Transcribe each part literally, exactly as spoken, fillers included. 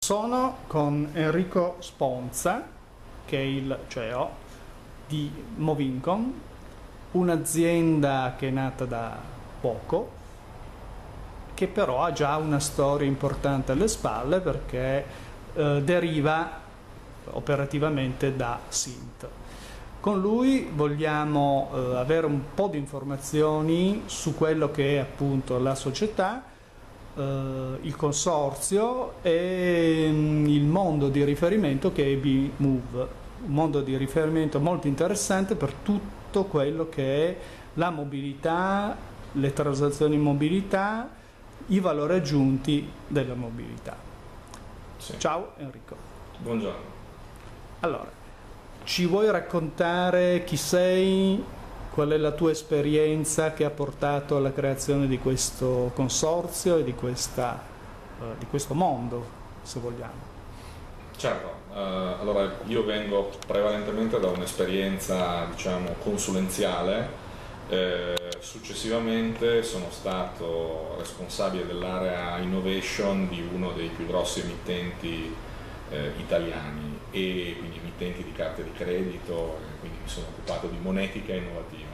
Sono con Enrico Sponza, che è il C E O di Movincom, un'azienda che è nata da poco, che però ha già una storia importante alle spalle perché eh, deriva operativamente da Sint. Con lui vogliamo eh, avere un po' di informazioni su quello che è appunto la società, Uh, il consorzio e um, il mondo di riferimento che è B-Move, un mondo di riferimento molto interessante per tutto quello che è la mobilità, le transazioni in mobilità, i valori aggiunti della mobilità. Sì. Ciao Enrico. Buongiorno. Allora, ci vuoi raccontare chi sei? Qual è la tua esperienza che ha portato alla creazione di questo consorzio e di, questa, uh, di questo mondo, se vogliamo? Certo, uh, allora io vengo prevalentemente da un'esperienza, diciamo, consulenziale. Eh, successivamente sono stato responsabile dell'area innovation di uno dei più grossi emittenti eh, italiani e quindi emittenti di carte di credito, e quindi mi sono occupato di monetica innovativa.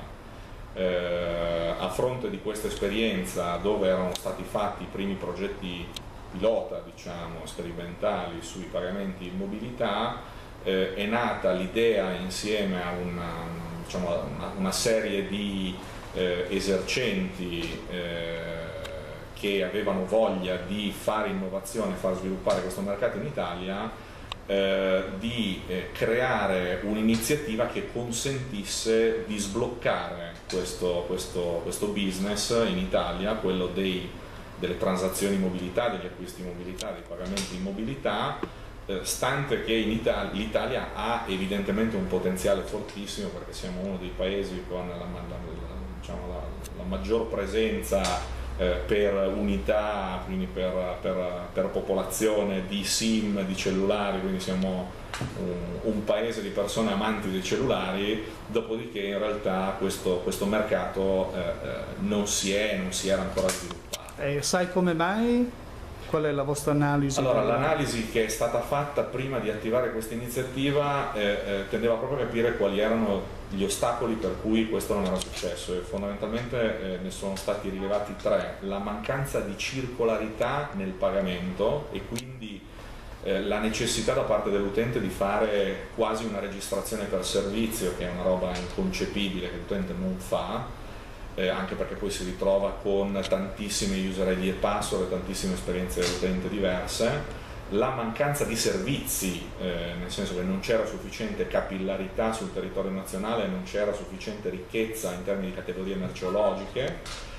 Eh, a fronte di questa esperienza, dove erano stati fatti i primi progetti pilota, diciamo, sperimentali sui pagamenti in mobilità, eh, è nata l'idea insieme a una, diciamo, una, una serie di eh, esercenti eh, che avevano voglia di fare innovazione, far sviluppare questo mercato in Italia, eh, di eh, creare un'iniziativa che consentisse di sbloccare questo, questo, questo business in Italia, quello dei, delle transazioni in mobilità, degli acquisti in mobilità, dei pagamenti in mobilità, eh, stante che in Italia, l'Italia ha evidentemente un potenziale fortissimo, perché siamo uno dei paesi con la, la, la, diciamo, la, la maggior presenza per unità, quindi per, per, per popolazione di SIM, di cellulari, quindi siamo un, un paese di persone amanti dei cellulari, dopodiché in realtà questo, questo mercato eh, non, si è, non si era ancora sviluppato. E sai come mai? Qual è la vostra analisi? Allora, l'analisi che è stata fatta prima di attivare questa iniziativa eh, eh, tendeva proprio a capire quali erano gli ostacoli per cui questo non era successo, e fondamentalmente eh, ne sono stati rilevati tre: la mancanza di circolarità nel pagamento, e quindi eh, la necessità da parte dell'utente di fare quasi una registrazione per servizio, che è una roba inconcepibile che l'utente non fa. Eh, anche perché poi si ritrova con tantissime user I D e password e tantissime esperienze dell'utente diverse. La mancanza di servizi, eh, nel senso che non c'era sufficiente capillarità sul territorio nazionale, non c'era sufficiente ricchezza in termini di categorie merceologiche,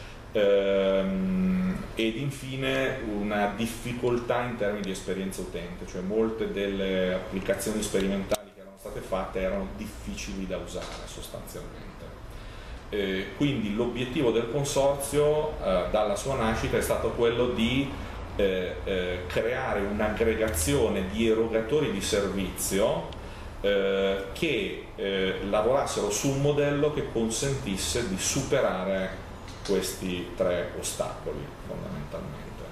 ehm, ed infine una difficoltà in termini di esperienza utente, cioè molte delle applicazioni sperimentali che erano state fatte erano difficili da usare sostanzialmente. Eh, quindi l'obiettivo del consorzio eh, dalla sua nascita è stato quello di eh, eh, creare un'aggregazione di erogatori di servizio eh, che eh, lavorassero su un modello che consentisse di superare questi tre ostacoli fondamentalmente.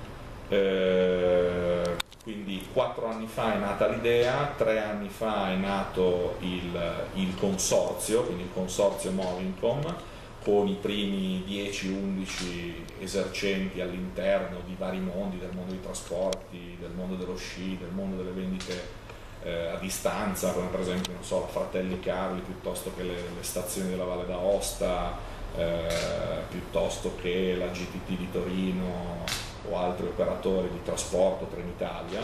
Eh, Quindi quattro anni fa è nata l'idea, tre anni fa è nato il, il consorzio, quindi il consorzio Movincom, con i primi dieci undici esercenti all'interno di vari mondi, del mondo dei trasporti, del mondo dello sci, del mondo delle vendite eh, a distanza, come per esempio, non so, la Fratelli Carli, piuttosto che le, le stazioni della Valle d'Aosta, eh, piuttosto che la G T T di Torino o altri operatori di trasporto, Trenitalia,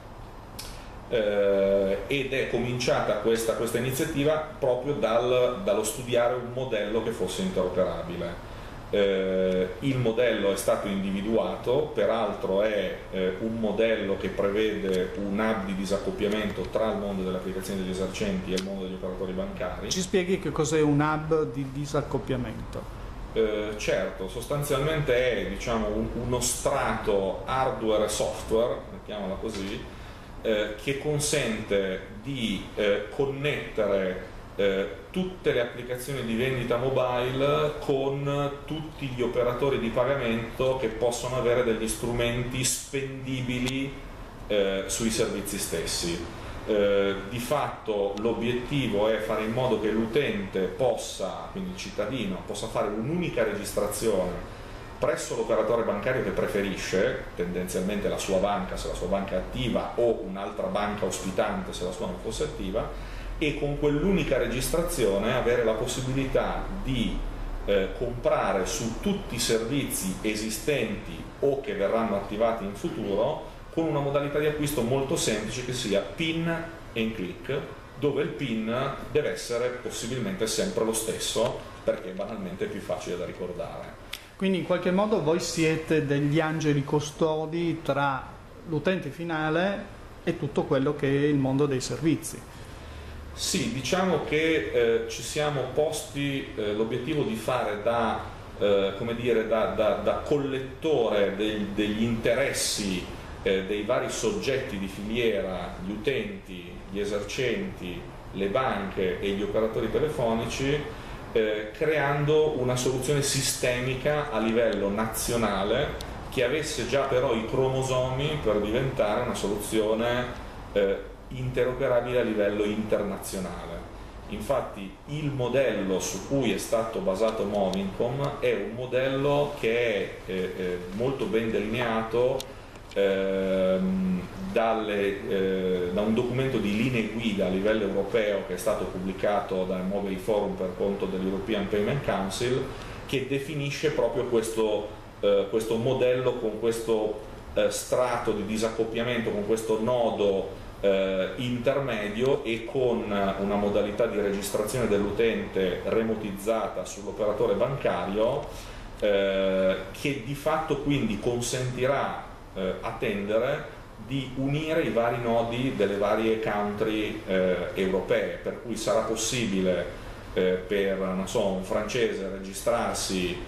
eh, ed è cominciata questa, questa iniziativa proprio dal, dallo studiare un modello che fosse interoperabile. Eh, il modello è stato individuato, peraltro è eh, un modello che prevede un hub di disaccoppiamento tra il mondo delle applicazioni degli esercenti e il mondo degli operatori bancari. Ci spieghi che cos'è un hub di disaccoppiamento? Eh, certo, sostanzialmente è, diciamo, un, uno strato hardware e software, mettiamola così, eh, che consente di eh, connettere eh, tutte le applicazioni di vendita mobile con tutti gli operatori di pagamento che possono avere degli strumenti spendibili eh, sui servizi stessi. Eh, di fatto l'obiettivo è fare in modo che l'utente possa, quindi il cittadino, possa fare un'unica registrazione presso l'operatore bancario che preferisce, tendenzialmente la sua banca se la sua banca è attiva o un'altra banca ospitante se la sua non fosse attiva, e con quell'unica registrazione avere la possibilità di eh, comprare su tutti i servizi esistenti o che verranno attivati in futuro con una modalità di acquisto molto semplice che sia PIN and click, dove il PIN deve essere possibilmente sempre lo stesso perché banalmente è più facile da ricordare. Quindi in qualche modo voi siete degli angeli custodi tra l'utente finale e tutto quello che è il mondo dei servizi. Sì, diciamo che eh, ci siamo posti eh, l'obiettivo di fare da, eh, come dire, da, da, da collettore dei, degli interessi eh, dei vari soggetti di filiera, gli utenti, gli esercenti, le banche e gli operatori telefonici, eh, creando una soluzione sistemica a livello nazionale che avesse già però i cromosomi per diventare una soluzione eh, interoperabile a livello internazionale. Infatti il modello su cui è stato basato Movincom è un modello che è eh, eh, molto ben delineato eh, dalle, eh, da un documento di linee guida a livello europeo che è stato pubblicato dal Mobile Forum per conto dell'European Payment Council, che definisce proprio questo, eh, questo modello con questo eh, strato di disaccoppiamento, con questo nodo Eh, intermedio e con una modalità di registrazione dell'utente remotizzata sull'operatore bancario eh, che di fatto quindi consentirà eh, a Tendere di unire i vari nodi delle varie country eh, europee, per cui sarà possibile eh, per non so, un francese registrarsi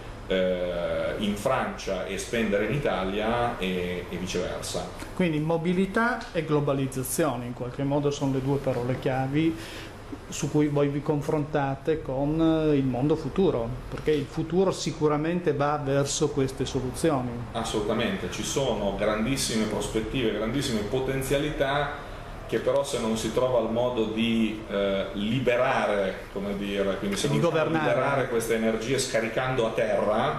in Francia e spendere in Italia e, e viceversa. Quindi mobilità e globalizzazione in qualche modo sono le due parole chiavi su cui voi vi confrontate con il mondo futuro, perché il futuro sicuramente va verso queste soluzioni. Assolutamente, ci sono grandissime prospettive, grandissime potenzialità che però se non si trova il modo di eh, liberare, come dire, quindi se non si liberare queste energie scaricando a terra,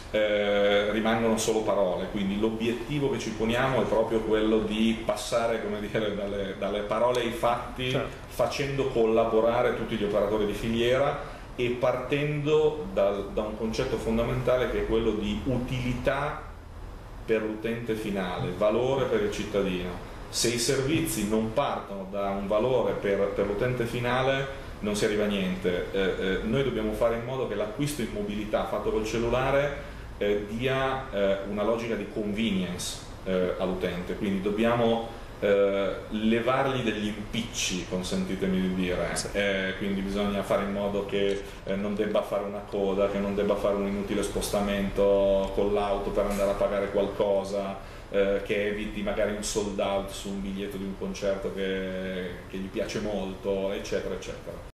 eh, rimangono solo parole. Quindi l'obiettivo che ci poniamo è proprio quello di passare, come dire, dalle, dalle parole ai fatti, certo, facendo collaborare tutti gli operatori di filiera e partendo dal, da un concetto fondamentale che è quello di utilità per l'utente finale, valore per il cittadino. Se i servizi non partono da un valore per, per l'utente finale non si arriva a niente. Eh, eh, noi dobbiamo fare in modo che l'acquisto in mobilità fatto col cellulare eh, dia eh, una logica di convenience eh, all'utente, quindi dobbiamo eh, levargli degli impicci, consentitemi di dire, eh, quindi bisogna fare in modo che eh, non debba fare una coda, che non debba fare un inutile spostamento con l'auto per andare a pagare qualcosa, Eh, che eviti magari un sold out su un biglietto di un concerto che, che gli piace molto, eccetera eccetera.